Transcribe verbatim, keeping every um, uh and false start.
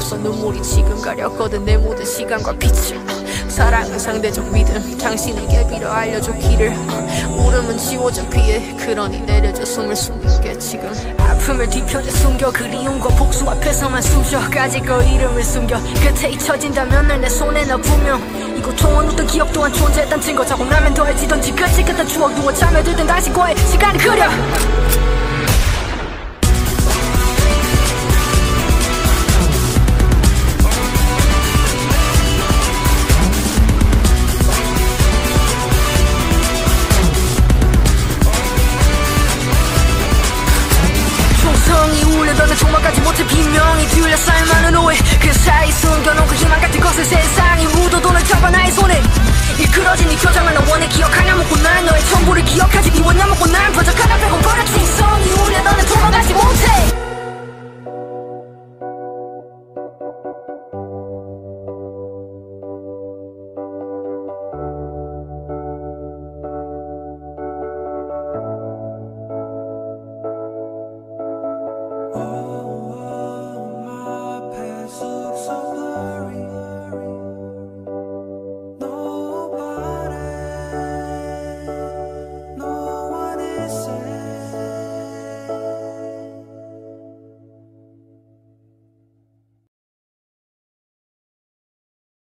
없어 눈물이 지금 가렸거든 내 모든 시간과 빛을. 사랑은 상대적 믿음 당신에게 빌어 알려줘 길을. 울음은 지워져 피해 그러니 내려줘 숨을 숨게 지금. 아픔을 뒤편에 숨겨 그리움과 복수 앞에서만 숨쉬어. 가지고 이름을 숨겨 끝에 잊혀진다면 늘 내 손에 너 분명. 이 고통은 어떤 기억 또한 존재했단 증거. 자고 나면 더해지던지 끝이 끝한 추억 두어 잠에 들던 당신과의 시간을 그려.